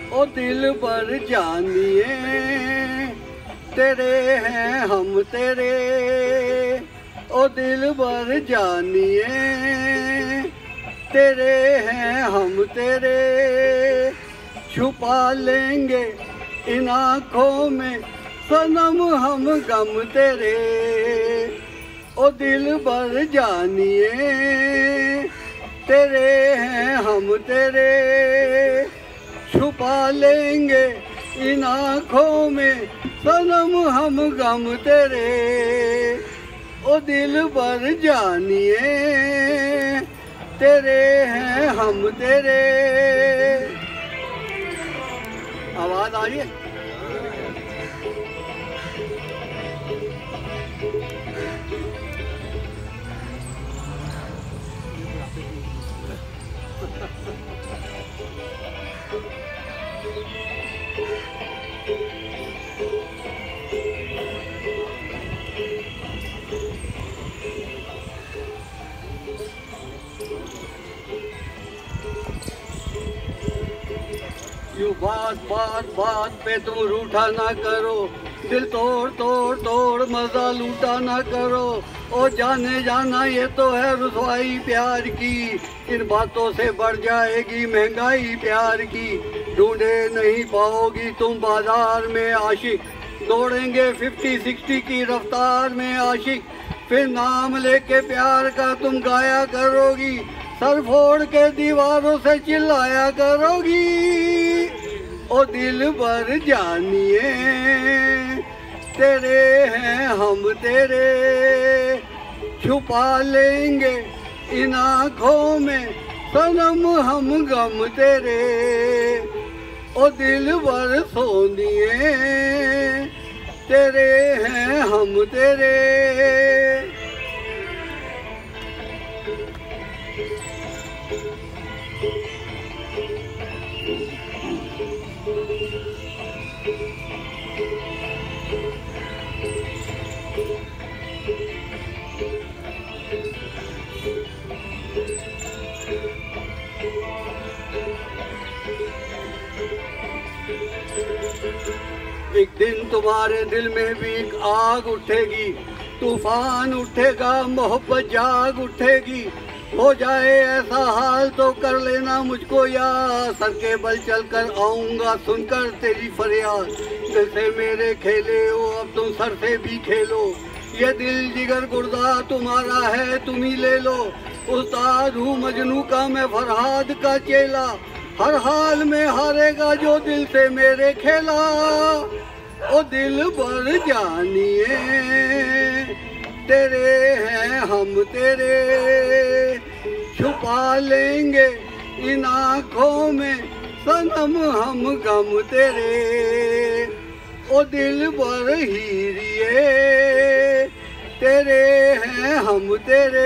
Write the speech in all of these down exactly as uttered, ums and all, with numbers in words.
ओ दिल भर जानिए तेरे हैं हम तेरे, ओ दिल भर जानिए तेरे हैं हम तेरे, छुपा लेंगे इन आँखों में सनम हम गम तेरे, ओ दिल भर जानिए तेरे हैं हम तेरे, छुपा लेंगे इन आँखों में सनम हम गम तेरे, ओ दिल भर जानिए तेरे हैं हम तेरे। आवाज आ रही है? यूं बात बात बात पे तुम रूठा ना करो, दिल तोड़ तोड़ तोड़ मजा लूटा ना करो, ओ जाने जाना ये तो है रुसवाई प्यार की, इन बातों से बढ़ जाएगी महंगाई प्यार की, ढूंढे नहीं पाओगी तुम बाजार में आशिक, दौड़ेंगे फिफ्टी सिक्सटी की रफ्तार में आशिक, फिर नाम लेके प्यार का तुम गाया करोगी, सर फोड़ के दीवारों से चिल्लाया करोगी, ओ दिल भर जानिए तेरे हैं हम तेरे, छुपा लेंगे इन आँखों में सनम हम गम तेरे, ओ दिल भर सोनिए तेरे हैं हम तेरे। एक दिन तुम्हारे दिल में भी एक आग उठेगी, तूफान उठेगा मोहब्बत जाग उठेगी, हो जाए ऐसा हाल तो कर लेना मुझको याद, सर के बल चल कर आऊँगा सुनकर तेरी फरियाद, दिल से मेरे खेले हो अब तुम सर से भी खेलो, ये दिल जिगर गुर्दा तुम्हारा है तुम ही ले लो, उस्ताद हूँ मजनू का मैं फरहाद का चेला, हर हाल में हारेगा जो दिल से मेरे खेला, ओ दिल भर जानिए तेरे हैं हम तेरे, छुपा लेंगे इन आँखों में सनम हम गम तेरे, ओ दिल भर हीरिए तेरे हैं हम तेरे।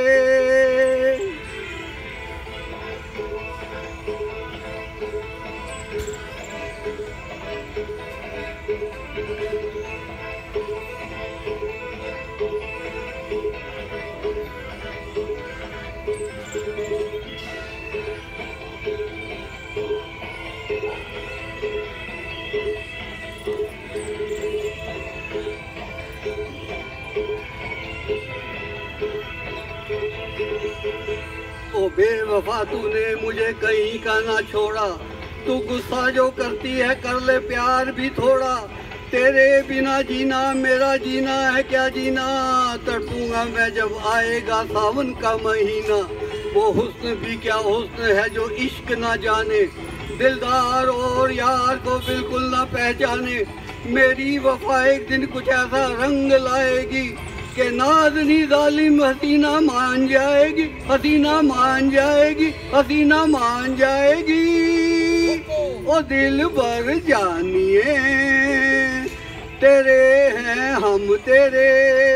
ओ बेवफा तूने मुझे कहीं का ना छोड़ा, तू गुस्सा जो करती है कर ले प्यार भी थोड़ा, तेरे बिना जीना मेरा जीना है क्या जीना, तड़पूंगा मैं जब आएगा सावन का महीना, वो हुस्न भी क्या हुस्न है जो इश्क ना जाने, दिलदार और यार को बिल्कुल ना पहचाने, मेरी वफा एक दिन कुछ ऐसा रंग लाएगी कि नाज़नी जालिम हसीना मान जाएगी, हसीना मान जाएगी, हसीना मान जाएगी, ओ दिल भर जानिए तेरे हैं हम तेरे,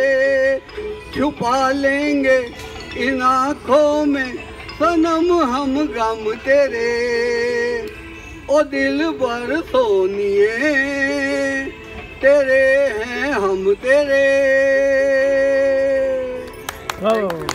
छुपा लेंगे इन आँखों में सनम हम गम तेरे, ओ दिल भर सोनिए तेरे हैं हम तेरे।